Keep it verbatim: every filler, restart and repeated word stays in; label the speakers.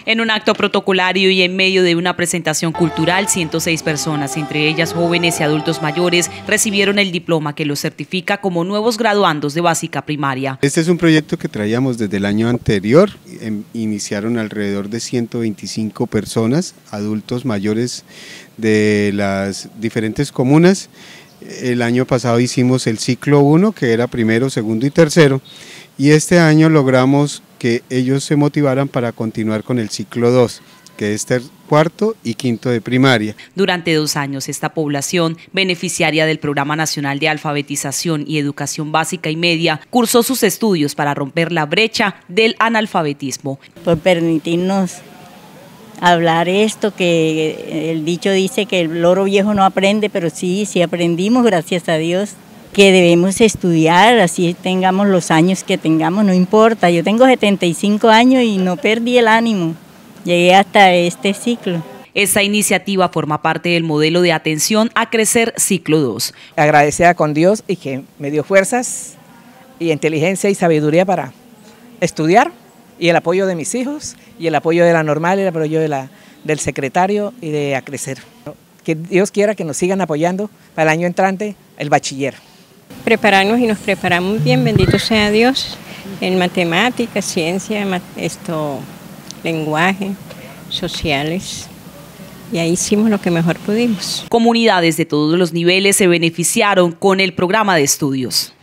Speaker 1: En un acto protocolario y en medio de una presentación cultural, ciento seis personas, entre ellas jóvenes y adultos mayores, recibieron el diploma que los certifica como nuevos graduandos de básica primaria.
Speaker 2: Este es un proyecto que traíamos desde el año anterior. Iniciaron alrededor de ciento veinticinco personas, adultos mayores de las diferentes comunas. El año pasado hicimos el ciclo uno, que era primero, segundo y tercero, y este año logramos que ellos se motivaran para continuar con el ciclo dos, que es ter, cuarto y quinto de primaria.
Speaker 1: Durante dos años, esta población, beneficiaria del Programa Nacional de Alfabetización y Educación Básica y Media, cursó sus estudios para romper la brecha del analfabetismo.
Speaker 3: Por permitirnos hablar esto, que el dicho dice que el loro viejo no aprende, pero sí, sí aprendimos, gracias a Dios, que debemos estudiar, así tengamos los años que tengamos, no importa. Yo tengo setenta y cinco años y no perdí el ánimo, llegué hasta este ciclo.
Speaker 1: Esta iniciativa forma parte del modelo de atención a crecer ciclo dos.
Speaker 4: Agradecida con Dios y que me dio fuerzas y inteligencia y sabiduría para estudiar, y el apoyo de mis hijos, y el apoyo de la normal, y el apoyo de la, del secretario y de A Crecer. Que Dios quiera que nos sigan apoyando para el año entrante, el bachiller.
Speaker 5: Prepararnos y nos preparamos bien, bendito sea Dios, en matemáticas, ciencia, esto, lenguaje, sociales, y ahí hicimos lo que mejor pudimos.
Speaker 1: Comunidades de todos los niveles se beneficiaron con el programa de estudios.